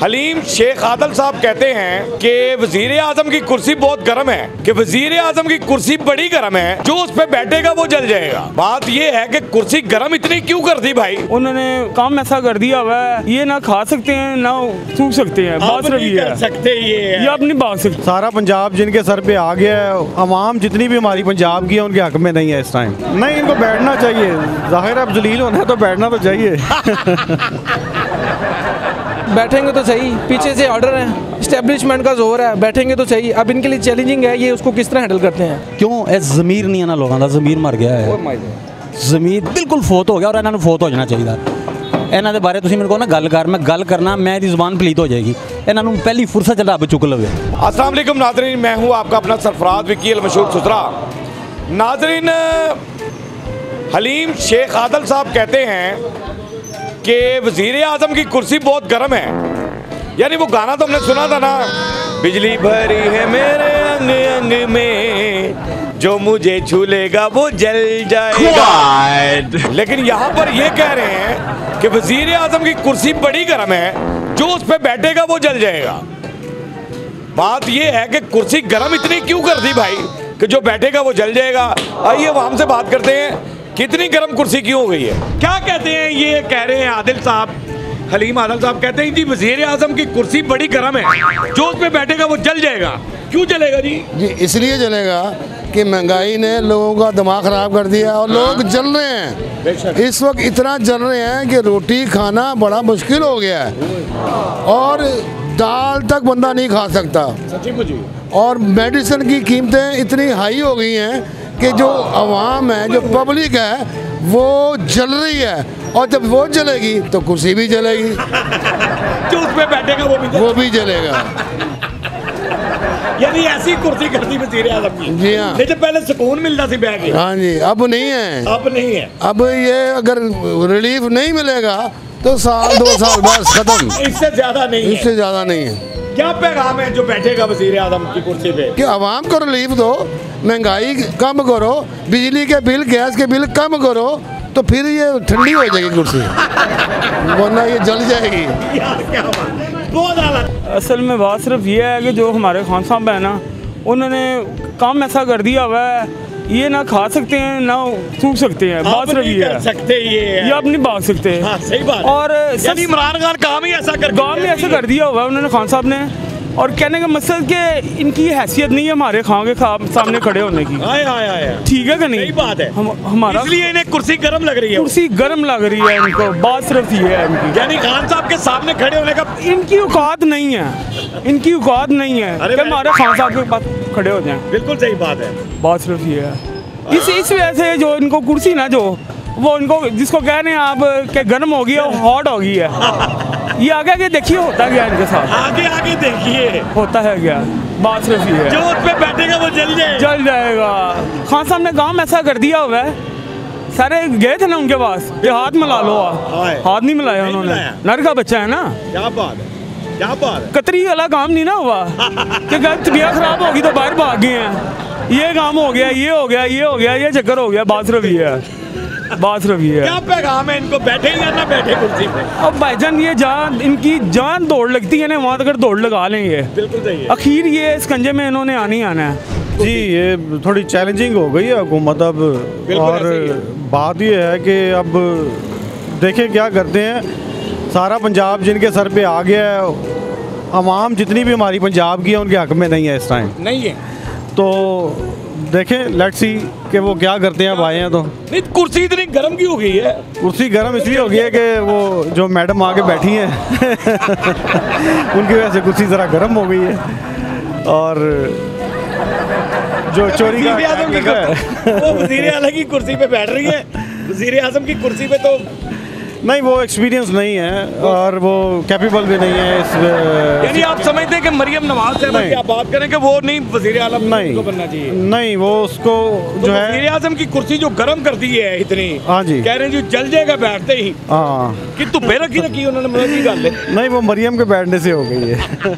हलीम शेख आदल साहब कहते हैं कि वजीर आजम की कुर्सी बहुत गर्म है, कि वजीर आजम की कुर्सी बड़ी गर्म है, जो उस पे बैठेगा वो जल जाएगा। बात ये है कि कुर्सी गर्म इतनी क्यों कर दी भाई? उन्होंने काम ऐसा कर दिया हुआ है, ये ना खा सकते हैं ना सूख सकते हैं, बात रही है सकते ये आप नहीं भाग सकते। सारा पंजाब जिनके सर पे आ गया है, अवाम जितनी भी हमारी पंजाब की है उनके हक में नहीं है इस टाइम। नहीं, इनको बैठना चाहिए, जाहिर है अब जलील होना है तो बैठना तो चाहिए। बैठेंगे तो सही, पीछे से ऑर्डर है, इस्टेब्लिशमेंट का जोर है, बैठेंगे तो सही। अब इनके लिए चैलेंजिंग है, ये उसको किस तरह हैंडल करते हैं। क्यों ਇਹ ਜ਼ਮੀਰ ਨਹੀਂ ਇਹਨਾਂ ਲੋਕਾਂ ਦਾ, ਜ਼ਮੀਰ ਮਰ ਗਿਆ ਹੈ, ਜ਼ਮੀਰ ਬਿਲਕੁਲ ਫੋਤ ਹੋ ਗਿਆ ਔਰ ਇਹਨਾਂ ਨੂੰ ਫੋਤ ਹੋ ਜਾਣਾ ਚਾਹੀਦਾ। ਇਹਨਾਂ ਦੇ ਬਾਰੇ ਤੁਸੀਂ ਮੈਨੂੰ ਕਹੋ ਨਾ ਗੱਲ ਕਰ, ਮੈਂ ਗੱਲ ਕਰਨਾ, ਮੈਂ ਇਹਦੀ ਜ਼ੁਬਾਨ ਪਲੀਤ ਹੋ ਜਾਏਗੀ। ਇਹਨਾਂ ਨੂੰ ਪਹਿਲੀ ਫੁਰਸਤ ਚ ਰੱਬ ਚੁੱਕ ਲਵੇ। अस्सलाम वालेकुम नाज़रीन, मैं हूँ आपका अपना सरफराज विकी मशहूर सुथरा। नाज़रीन, हलीम शेख आदल साहब कहते हैं कि वजीर आजम की कुर्सी बहुत गर्म है। यानी वो गाना तो हमने सुना था ना, बिजली भरी है मेरे अंग अंग में, जो मुझे छू लेगा वो जल जाएगा। लेकिन यहाँ पर ये कह रहे हैं कि वजीर आजम की कुर्सी बड़ी गर्म है, जो उस पर बैठेगा वो जल जाएगा। बात ये है कि कुर्सी गर्म इतनी क्यों कर दी भाई कि जो बैठेगा वो जल जाएगा। आइए अब हमसे बात करते हैं, कितनी गर्म कुर्सी क्यों हो गई है? क्या कहते हैं ये कह रहे हैं आदिल साहब, हलीम आदिल साहब कहते हैं जी वजीर आजम की कुर्सी बड़ी गर्म है, जो उस पे बैठेगा वो जल जाएगा। क्यों जलेगा जी? जी इसलिए जलेगा कि महंगाई ने लोगों का दिमाग ख़राब कर दिया और लोग जल रहे हैं। इस वक्त इतना जल रहे हैं कि रोटी खाना बड़ा मुश्किल हो गया है और दाल तक बंदा नहीं खा सकता। सच्ची मुझे। और मेडिसिन की कीमतें इतनी हाई हो गई हैं कि जो आवाम है, जो पब्लिक है, वो जल रही है। और जब वो जलेगी तो कुर्सी भी जलेगी, जो उस पे बैठेगा वो भी जलेगा। यानी ऐसी कुर्सी कर दी वजीर आजम की। जी हाँ, लेकिन पहले सुकून मिलता थी बैठ के। हाँ जी, अब नहीं है, अब नहीं है। अब ये अगर रिलीफ नहीं मिलेगा तो साल 2 साल बाद खत्म, इससे ज्यादा नहीं है। इससे ज़्यादा नहीं है। क्या पैगाम है जो बैठेगा वजीर आजम की कुर्सी पे? कि आवाम को रिलीफ दो, महंगाई कम करो, बिजली के बिल गैस के बिल कम करो, तो फिर ये ठंडी हो जाएगी कुर्सी, वरना ये जल जाएगी। यार क्या बात, बहुत आला। असल में बात सिर्फ ये है कि जो हमारे खान साहब है ना, उन्होंने काम ऐसा कर दिया हुआ है, ये ना खा सकते हैं ना सूख सकते हैं, बात रही है सकते ये आप नहीं भाग सकते। हाँ, सही बात। और यानी इमरान खान काम ही ऐसा कर, काम ही ऐसा कर दिया हुआ है उन्होंने खान साहब ने। और कहने का मकसद कि इनकी हैसियत नहीं है हमारे खां के सामने खड़े होने की। आए आए आए, ठीक है कि नहीं? सही बात है। हमारा इसलिए इन्हें कुर्सी गर्म लग रही है। कुर्सी गर्म लग रही है इनको, बात सिर्फ ये है इनकी। यानी खान साहब के सामने खड़े होने का इनकी औकात नहीं है, इनकी औकात नहीं है कि हमारे खान साहब के पास खड़े हो जाएं। बिल्कुल सही बात है। बात सिर्फ ये है, इस वजह से जो इनको कुर्सी ना, जो वो इनको जिसको कह रहे हैं आप कि गर्म होगी और हॉट हो गई है, ये आगे आगे देखिए होता गया इनके साथ, आगे आगे देखिए होता है क्या। बात सिर्फ ये है, जो उस पे बैठेगा वो जल जाएगा। खान साहब ने काम ऐसा कर दिया हुआ है, सारे गए थे ना उनके पास कि हाथ मिला लो, हाथ नहीं मिलाया उन्होंने। नर का बच्चा है ना। क्या बात है, क्या बात है। कतरी वाला काम नहीं ना हुआ कि तबीयत खराब होगी तो बाहर भाग गए हैं, ये काम हो गया, ये हो गया, ये हो गया, ये चक्कर हो गया। बात सिर्फ ये है, बात सिर्फ ये है। क्या पैगाम है इनको, बैठे या ना बैठे कुर्सी पे? अब भाईजान ये जान, इनकी जान दौड़ लगती है ना, वहाँ तक दौड़ लगा लेंगे। बिल्कुल सही है। आखिर ये इस कंजे में इन्होंने आना है। जी ये थोड़ी चैलेंजिंग हो गई है हुकूमत अब। और बात ये है कि अब देखें क्या करते हैं। सारा पंजाब जिनके सर पे आ गया है, अवाम जितनी भी हमारी पंजाब की है उनके हक में नहीं है इस टाइम। नहीं है तो देखें, लेट्स सी कि वो क्या करते हैं। अब आए हैं तो नहीं, कुर्सी इतनी गर्म क्यों हो गई है? कुर्सी गर्म इसलिए हो गई है कि वो जो मैडम आके बैठी हैं उनकी वजह से कुर्सी ज़रा गर्म हो गई है। और जो चोरी का वो वजीर आला की कुर्सी पे बैठ रही है, वजीर आजम की कुर्सी पे तो नहीं, वो एक्सपीरियंस नहीं है और वो कैपेबल भी नहीं है इस। यानी आप समझते हैं कि मरियम नवाज से की आप बात करें कि वो नहीं वजीर आलम को बनना चाहिए? नहीं, वो उसको तो जो है वजीर आजम की कुर्सी जो गर्म कर दी है इतनी, हाँ जी, कह रहे हैं जो जल जाएगा बैठते ही। हाँ, कि धुप्पे रखी उन्होंने, मतलब की गल है। नहीं, वो मरियम के बैठने से हो गई है।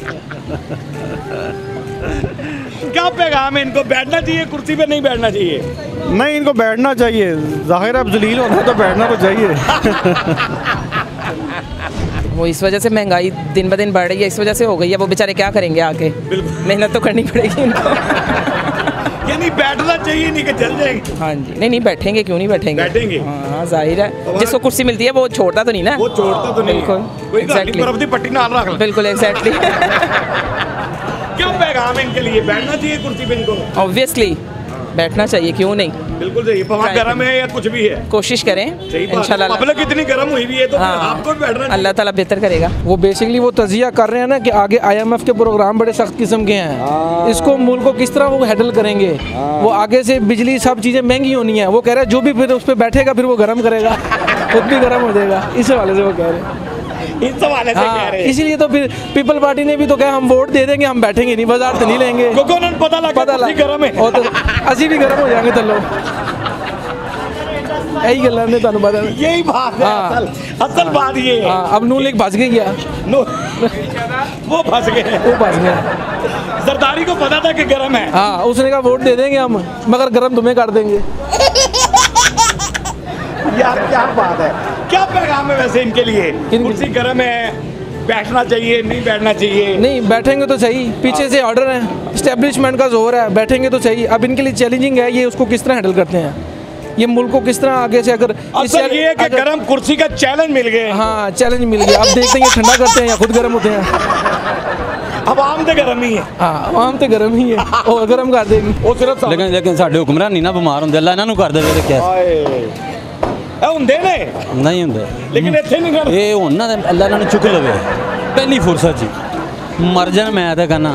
क्या पैगाम है इनको, बैठना चाहिए कुर्सी पे, नहीं बैठना चाहिए? नहीं, इनको बैठना चाहिए, जाहिर है अब जलील होना है तो बैठना तो चाहिए। वो इस वजह से महंगाई दिन ब दिन बढ़ रही है, इस वजह से हो गई है। वो बेचारे क्या करेंगे आके, मेहनत तो करनी पड़ेगी इनको। यानी बैठना चाहिए, नहीं कि जल जाएंगे। हाँ जी, नहीं बैठेंगे, क्यों नहीं बैठेंगे? बैठेंगे। हाँ जाहिर है, जिसको कुर्सी मिलती है वो छोड़ता तो नहीं ना। वो छोड़ता तो नहीं। बिल्कुल एग्जैक्टली, बर्फ दी पट्टी नाल रख ले। बिल्कुल एग्जैक्टली। क्या पैगाम है इनके लिए? बैठना चाहिए कुर्सी पे इनको? ऑब्वियसली बैठना चाहिए, क्यों नहीं। बिल्कुल सही। पवन गर्म है या कुछ भी है, कोशिश करें इंशाल्लाह। पब्लिक इतनी गर्म हुई भी है तो हाँ, आपको भी बैठना चाहिए। अल्लाह ताला बेहतर करेगा। वो बेसिकली वो तजिया कर रहे हैं ना कि आगे IMF के प्रोग्राम बड़े सख्त किस्म के हैं, इसको मुल्क को किस तरह वो हैंडल करेंगे। वो आगे से बिजली सब चीज़ें महंगी होनी है, वो कह रहे हैं जो भी फिर उस पर बैठेगा फिर वो गर्म करेगा, खुद भी गर्म हो जाएगा। इस हवाले से वो कह रहे हैं, इस हवाले से कह रहे हैं। इसीलिए तो फिर पीपल पार्टी ने भी तो कहा हम वोट दे देंगे, हम बैठेंगे नहीं, बाजार तो नहीं लेंगे, क्योंकि उन्हें पता लगा कुर्सी गर्म है और तो असी भी गर्म हो जाएंगे तलो। यही गल ने तुहानू पता है। यही बात है। हाँ। असल बात ये है। हाँ, अब नून लीग फंस गई क्या? वो फंस गए, वो फंस गया। जरदारी को पता था कि गर्म है। हाँ, उसने कहा वोट दे देंगे हम, मगर गर्म तुम्हें कर देंगे। यार क्या बात है, क्या पैगाम है वैसे इनके लिए? कुर्सी गर्म है, बैठना चाहिए, नहीं बैठना चाहिए? नहीं बैठेंगे तो सही, पीछे से ऑर्डर है, इस्टेब्लिशमेंट का जोर है, बैठेंगे तो सही। अब इनके लिए चैलेंजिंग है ये, उसको किस तरह हैंडल करते हैं, ये मुल्क को किस तरह आगे से अगर असल ये है कि गर्म कुर्सी का चैलेंज मिल गया। हाँ चैलेंज मिल गया। अब देखते हैं ये ठंडा करते हैं या खुद गर्म होते हैं। अब आम तो गर्म ही है। हाँ आम तो गर्म ही है, और गर्म कर देंगे वो सिर्फ लेकिन साडे हुक्मरान नहीं ना बिमार होंगे, अल्लाह इन्हां नूं कर देवे ते क्या ਹੁੰਦੇ ਨੇ नहीं होंगे। लेकिन ਇੱਥੇ नहीं कर। ये हुण ना अल्लाह इन्हां नूं चुक लवे पहली फुर्सत च मर जान। मैं तो कहना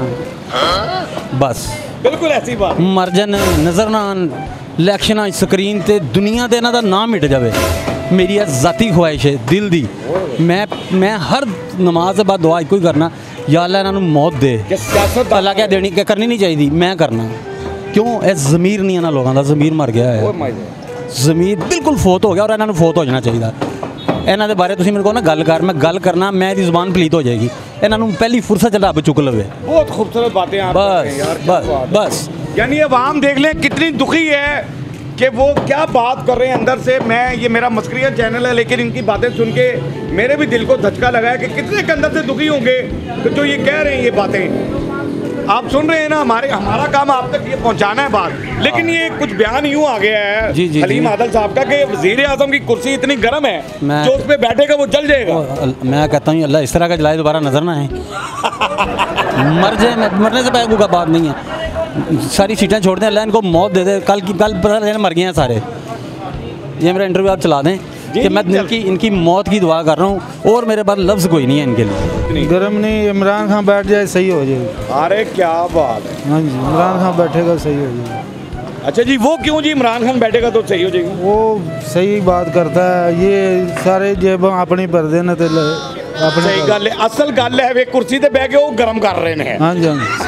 बस बिल्कुल ऐसी बात। मर जान, नज़र ना आन इलैक्शनां स्क्रीन ते दुनिया ते इन्हां दा नाम मिट जावे। मेरी ज़ाती ख्वाहिश है दिल दी, मैं हर नमाज के बाद दुआ इको ही करना, या अल्लाह इन्हां नूं मौत दे। अल्लाह क्या देनी करनी नहीं चाहिए, मैं करना। क्यों? ये ज़मीर नहीं इन्हां लोगों का, ज़मीर मर गया है, ज़मीर बिल्कुल फोत हो गया और इन्होंने फोत हो जाना चाहिए। इन्हों के बारे तुम मेरे को ना गल कर, मैं गल करना मेरी ज़ुबान पलीत हो जाएगी। इन्होंने पहली फुर्सत रब चुक लवे। बहुत खूबसूरत बातें आप बस यार, बस बस। यानी अवाम देख लें कितनी दुखी है कि वो क्या बात कर रहे हैं अंदर से। मैं ये मेरा मस्करिया चैनल है, लेकिन इनकी बातें सुन के मेरे भी दिल को धचका लगा है कि कितने के अंदर से दुखी होंगे तो जो ये कह रहे हैं ये बातें आप सुन रहे हैं ना। हमारा काम आप तक ये पहुंचाना है बात, लेकिन ये कुछ बयान यूं आ गया है जी, जी, हलीम जी। आदल साहब का कि वज़ीर आज़म की कुर्सी इतनी गर्म है जो उस पर बैठेगा वो जल जाएगा। मैं कहता हूँ अल्लाह इस तरह का जलाए दोबारा नजर ना आए। मर जाए, मरने से पहले कोई बात नहीं है, सारी सीटें छोड़ दें, अल्लाह इनको मौत दे दे। कल पता चले मर गए हैं सारे। ये मेरा इंटरव्यू आप चला दें कि मैं इनकी मौत की दुआ कर रहा हूँ और मेरे पास लफ्ज़ कोई नहीं है इनके लिए। गर्म नहीं, इमरान खान बैठ जाए सही हो जाएगी। अरे क्या बात है। हाँ जी, इमरान खान बैठेगा सही हो जाएगी। अच्छा जी, वो क्यों जी? इमरान खान बैठेगा तो सही हो जाएगी। वो सही बात करता है, ये सारे जेब अपनी भरते ने ते सही गल है। असल गल है वे कुर्सी ते बैठ के वो गर्म कर रहे हैं। हाँ जी,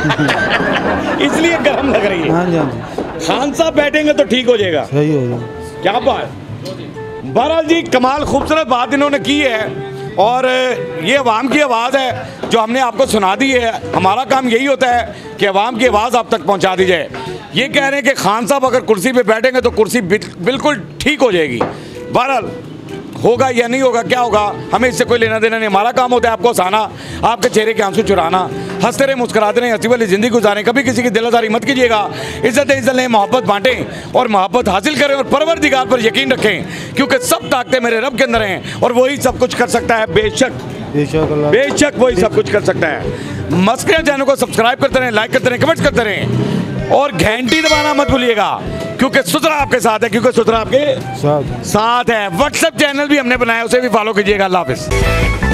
हाँ जी। इसलिए गर्म लग रही है। हाँ जी, हाँ जी, खान साहब बैठेंगे तो ठीक हो जाएगा। सही हो जाएगा। क्या बात। बहरहाल जी कमाल खूबसूरत बात इन्होंने की है और ये अवाम की आवाज़ है जो हमने आपको सुना दी है। हमारा काम यही होता है कि अवाम की आवाज़ आप तक पहुंचा दी जाए। ये कह रहे हैं कि खान साहब अगर कुर्सी पे बैठेंगे तो कुर्सी बिल्कुल ठीक हो जाएगी। बहरहाल होगा या नहीं होगा, क्या होगा, हमें इससे कोई लेना देना नहीं। हमारा काम होता है आपको हंसाना, आपके चेहरे के आंसू चुराना, हंसते रहे, मुस्कुराते रहे, हंसी वाली ज़िंदगी गुजारें। कभी किसी की दिलदारी मत कीजिएगा। इज़्ज़त लें, मोहब्बत बांटें और मोहब्बत हासिल करें और परवरदिगार पर यकीन रखें, क्योंकि सब ताकतें मेरे रब के अंदर हैं और वही सब कुछ कर सकता है। बेशक वही सब कुछ कर सकता है। मस्करिया चैनल को सब्सक्राइब करते रहें, लाइक करते रहें, कमेंट करते रहें और घंटी दबाना मत भूलिएगा, क्योंकि सुथरा आपके साथ है, क्योंकि सुथरा आपके साथ है। व्हाट्सएप चैनल भी हमने बनाया, उसे भी फॉलो कीजिएगा। अल्लाह हाफिज़।